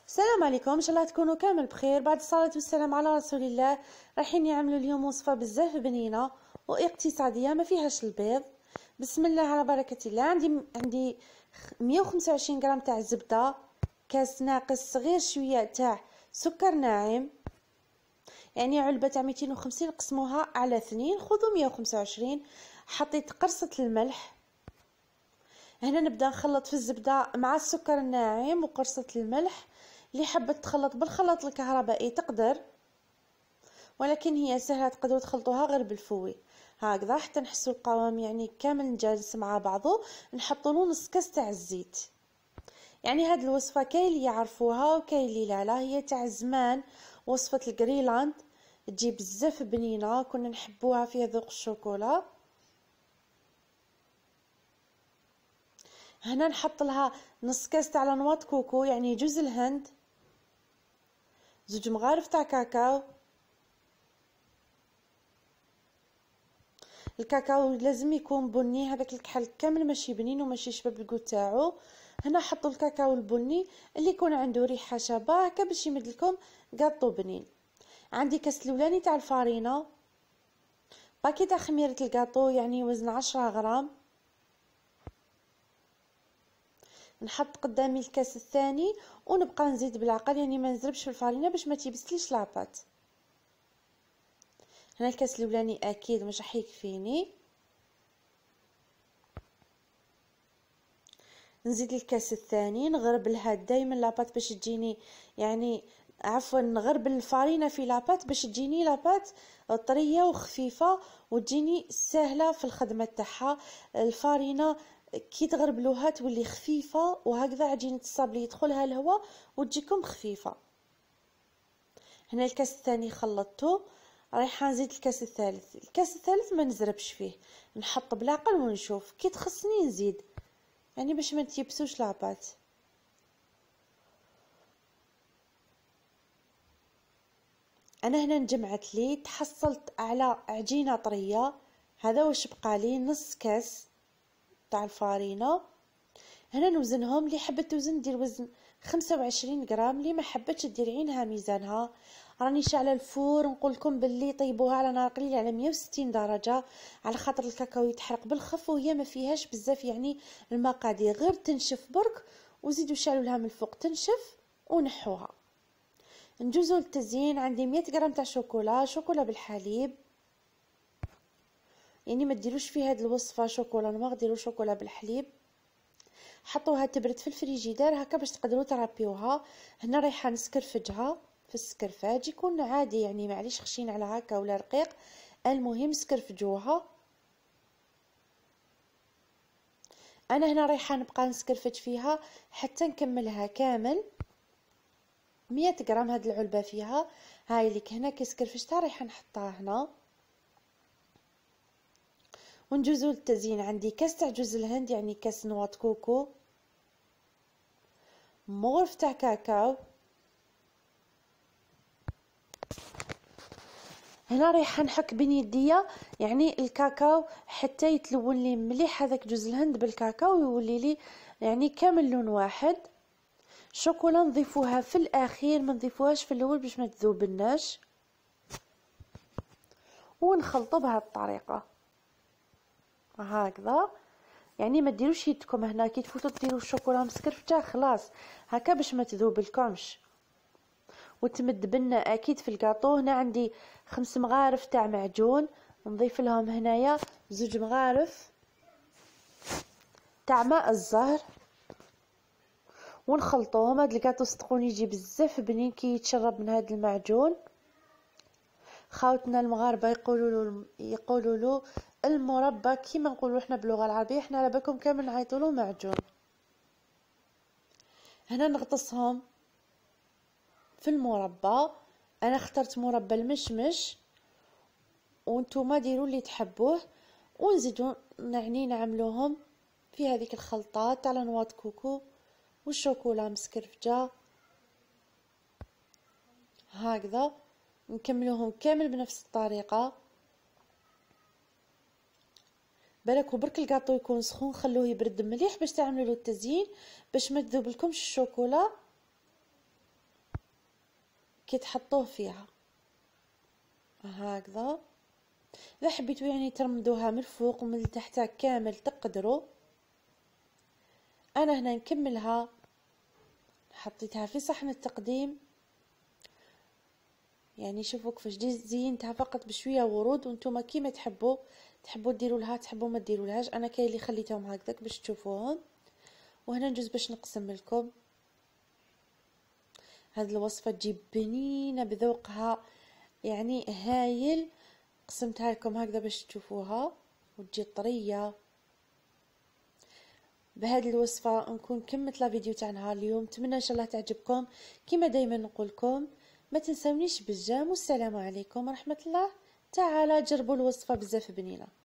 السلام عليكم، ان شاء الله تكونوا كامل بخير. بعد الصلاه والسلام على رسول الله. رايحين نعملوا اليوم وصفه بزاف بنينه واقتصاديه ما فيهاش البيض. بسم الله على بركه الله. عندي 125 غرام تاع الزبده، كاس ناقص صغير شويه تاع سكر ناعم، يعني علبه تاع 250 قسموها على 2 خذوا 125. حطيت قرصه الملح. هنا نبدا نخلط في الزبده مع السكر الناعم وقرصه الملح. اللي حابه تخلط بالخلاط الكهربائي تقدر، ولكن هي سهله تقدروا تخلطوها غير بالفوي هكذا حتى نحسوا القوام يعني كامل جالس مع بعضه. نحطوا له نص كاس تاع الزيت. يعني هاد الوصفه كاين اللي يعرفوها وكاين اللي لا هي تاع زمان، وصفه الجريلاند تجي بزاف بنينه، كنا نحبوها فيها ذوق الشوكولا. هنا نحط لها نص كاس تاع لانواط كوكو، يعني جوز الهند، زوج مغارف تاع كاكاو. الكاكاو لازم يكون بني، هذاك الكحل كامل ماشي بنين وماشي شباب الكو تاعو. هنا حطوا الكاكاو البني اللي يكون عنده ريحه شابه هكا باش يمد لكم كاطو بنين. عندي كاس الاولاني تاع الفارينه، باكي تاع خميره الكاطو يعني وزن 10 غرام. نحط قدامي الكاس الثاني ونبقى نزيد بالعقل، يعني ما نزربش في الفارينه باش ما تيبسليش لاباط. هنا الكاس الاولاني اكيد مش راح يكفيني، نزيد الكاس الثاني نغربلها دائما لاباط باش تجيني يعني عفوا نغربل الفارينه في لاباط باش تجيني لاباط طريه وخفيفه وتجيني سهله في الخدمه تاعها. الفارينه كي تغربلوها تولي خفيفه وهكذا عجينه الصابلي يدخلها الهواء وتجيكم خفيفه. هنا الكاس الثاني خلطته، رايحه نزيد الكاس الثالث. الكاس الثالث ما نزربش فيه، نحط بالعقل ونشوف كي تخصني نزيد، يعني باش ما تيبسوش لاباط. انا هنا نجمعت لي تحصلت على عجينه طريه. هذا واش بقى لي نص كاس تاع الفارينه. هنا نوزنهم، اللي حبت توزن دير وزن 25 غرام، اللي ما حبتش دير عينها ميزانها. راني شاعله الفور، نقول لكم باللي طيبوها على نار قليله على 160 درجه، على خاطر الكاكاو يتحرق بالخف وهي ما فيهاش بزاف يعني المقادير، غير تنشف برك وزيدوا شعلوا لها من الفوق تنشف ونحوها. نجوزو للتزيين. عندي 100 غرام تاع شوكولا بالحليب، يعني ما ديروش في هذه الوصفه شوكولا نوار، ديروا شوكولا بالحليب. حطوها تبرد في الفريجيدير هكا باش تقدروا ترابيوها. هنا رايحه نسكرفجها في السكرفاج، يكون عادي يعني معليش خشين على هكا ولا رقيق، المهم سكرفجوها. انا هنا رايحه نبقى نسكرفج فيها حتى نكملها كامل. 100 غرام هاد العلبه فيها، هاي ليك هنا كي سكرفجتها رايحه نحطها هنا. ونجوزو للتزيين. عندي كاس تاع جوز الهند، يعني كاس نواة كوكو، مغرف تاع كاكاو. هنا رايحه نحك بين يديا يعني الكاكاو حتى يتلون لي مليح هذاك جوز الهند بالكاكاو ويولي لي يعني كامل لون واحد. شوكولا نضيفوها في الاخير، ما نضيفوهاش في الاول باش ما تذوبناش، ونخلطوا بهذه الطريقه هكذا. يعني ما ديروش يدكم هنا كي تفوتوا ديروا الشوكولا مسكرفته خلاص هكا باش ما تذوب لكمش. وتمد بنا اكيد في الكاطو. هنا عندي 5 مغارف تاع معجون، نضيف لهم هنايا 2 مغارف تاع ماء الزهر ونخلطوهم. هاد الكاطو صدقوني يجي بزاف بنين كي يتشرب من هاد المعجون. خاوتنا المغاربه يقولوا له المربى كيما نقولوا احنا باللغه العربيه، احنا على بالكم كامل نعيطوا له معجون. هنا نغطسهم في المربى. انا اخترت مربى المشمش وانتوما ديروا اللي تحبوه. ونزيدوا يعني نعملوهم في هذيك الخلطات تاع نواة كوكو والشوكولا مسكرفجه هكذا. نكملوهم كامل بنفس الطريقه. بالكوا برك الكاطو يكون سخون، خلوه يبرد مليح باش تعملوا له التزيين باش ما تذوب لكمش الشوكولا. كي تحطوه فيها هكذا. اذا حبيتوا يعني ترمدوها من الفوق ومن تحت كامل تقدروا. انا هنا نكملها، حطيتها في صحن التقديم. يعني شوفوا كيفاش زينتها فقط بشويه ورود، وانتم كيما تحبوا ديروا لها، تحبوا ما ديروا لهاش. انا كاين اللي خليتهم هكذاك باش تشوفوهم. وهنا نجوز باش نقسم لكم. هذه الوصفه تجي بنينه بذوقها يعني هايل. قسمتها لكم هكذا باش تشوفوها وتجي طريه. بهذه الوصفه نكون كملت لا فيديو تاع نهار اليوم. نتمنى ان شاء الله تعجبكم. كما دائما نقول لكم ما تنسونيش بالجام، والسلام عليكم ورحمه الله تعالى. جربوا الوصفه بزاف بنينه.